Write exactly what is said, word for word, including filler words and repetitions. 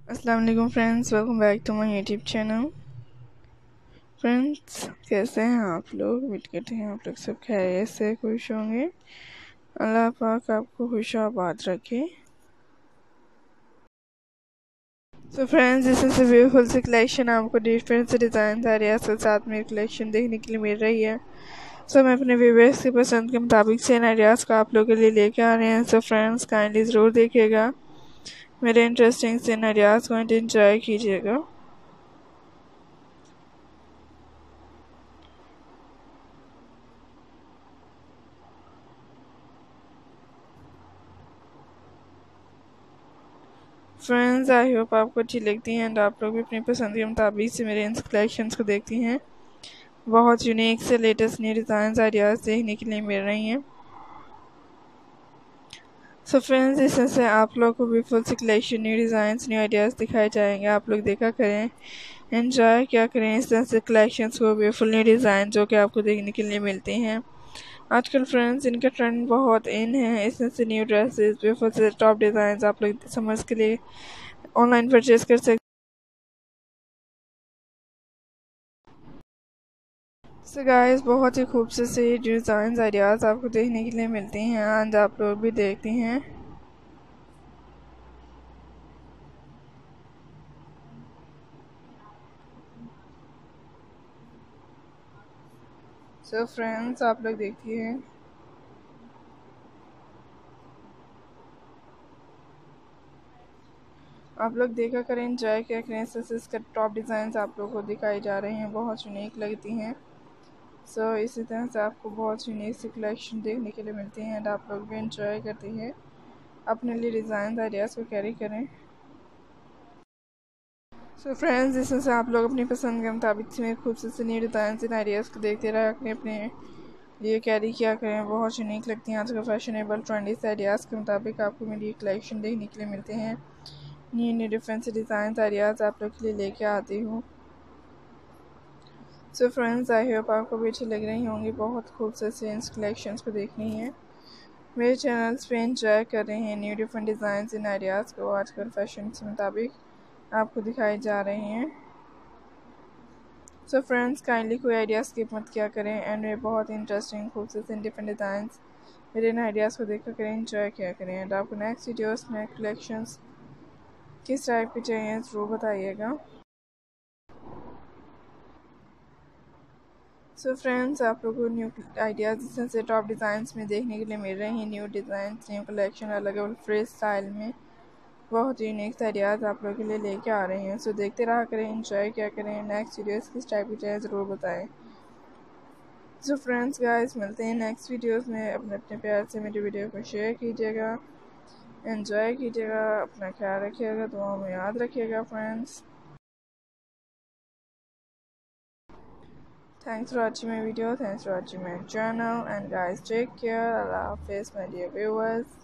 अस्सलाम वालेकुम friends, welcome back to my YouTube channel. Friends, कैसे हैं आप लोग? उम्मीद करते हैं आप लोग सब खैरियत से खुश होंगे। अल्लाह पाक आपको खुश आबाद रखे। तो friends, this is a beautiful सी कलेक्शन। आपको डिफरेंट से डिज़ाइन आइडियाज़ के साथ में कलेक्शन देखने के लिए मिल रही है। सो मैं अपने व्यूअर्स की पसंद के मुताबिक से आइडियाज़ को आप लोगों के लिए लेके आ रहे हैं। सो फ्रेंड्स, काइंडली ज़रूर देखिएगा, मेरे इंटरेस्टिंग से आइडियाज़ को एंजॉय कीजिएगा। फ्रेंड्स, आई होप आपको अच्छी लगती हैं एंड आप लोग भी अपनी पसंद के मुताबिक से मेरे इन कलेक्शंस को देखती हैं। बहुत यूनिक से लेटेस्ट न्यू डिज़ाइन आइडियाज़ देखने के लिए मिल रही हैं। सो फ्रेंड्स, इसमें से आप लोग को भी फुल से collection new designs new ideas दिखाए जाएंगे। आप लोग देखा करें, एंजॉय क्या करें इस तरह से कलेक्शंस को भी फुल न्यू डिज़ाइन जो कि आपको देखने के लिए मिलते हैं। आजकल फ्रेंड्स, इनका ट्रेंड बहुत इन है। इसमें से न्यू ड्रेसेस ब्यूटीफुल से टॉप डिज़ाइन आप लोग समझ के लिए ऑनलाइन परचेज कर सकते। सो गाइस, बहुत ही खूबसूरत से डिज़ाइन आइडियाज़ आपको देखने के लिए मिलती हैं एंड आप लोग भी देखते हैं। सो so फ्रेंड्स, आप लोग देखिए, आप लोग देखा करें, एंजॉय क्या करें। इसका टॉप डिज़ाइन आप लोग को दिखाई जा रहे हैं, बहुत यूनिक लगती हैं। सो so, इसी तरह से आपको बहुत यूनिक सी कलेक्शन देखने के लिए मिलती हैं एंड आप लोग भी इंजॉय करते हैं, अपने लिए डिज़ाइन आइडियाज़ को कैरी करें। सो so फ्रेंड्स, इसमें से आप लोग अपनी पसंद के मुताबिक में खूबसूरत से न्यू डिज़ाइन एंड आइडियाज़ को देखते रहे, अपने अपने लिए कैरी किया करें। बहुत यूनिक लगती हैं। आजकल फैशनेबल ट्रेंडी से आइडियाज़ के मुताबिक आपको मेरी कलेक्शन देखने के लिए मिलते हैं। न्यू न्यू डिफरेंट से डिज़ाइन आइडियाज़ आप लोग के लिए लेके आती हूँ। सो फ्रेंड्स, आई होप आपको भी अच्छी लग रही होंगी। बहुत खूबसूरत से इन कलेक्शंस को देखनी है, मेरे चैनल्स पे एंजॉय कर रहे हैं। न्यू डिफरेंट डिज़ाइन इन आइडियाज़ को आजकल फैशन के मुताबिक आपको दिखाई जा रहे हैं। सो फ्रेंड्स, काइंडली कोई आइडिया स्किप मत किया करें एंड मेरे बहुत इंटरेस्टिंग खूबसूरत एंड डिफरेंट डिज़ाइन मेरे इन आइडियाज़ को देखकर करें, एंजॉय किया करें। एंड आपको नेक्स्ट वीडियोस में कलेक्शंस किस टाइप की चाहिए ज़रूर बताइएगा। सो फ्रेंड्स, आप लोगों को न्यू आइडियाज़ जिसमें से टॉप डिज़ाइंस में देखने के लिए मिल रहे हैं। न्यू डिज़ाइन, न्यू कलेक्शन, अलग अलग फ्री स्टाइल में बहुत यूनिक आइडियाज़ आप लोगों के लिए लेके आ रहे हैं। सो देखते रहा करें, एंजॉय क्या करें। नेक्स्ट वीडियोस किस टाइप की चाहिए ज़रूर बताएं। सो फ्रेंड्स गाइस, मिलते हैं नेक्स्ट वीडियोस में। अपने अपने प्यार से मेरी वीडियो को शेयर कीजिएगा, एंजॉय कीजिएगा, अपना ख्याल रखिएगा, दुआ में याद रखिएगा friends. Thanks for watching my video, thanks for watching my channel, and guys, take care. Allah Hafiz, my dear viewers.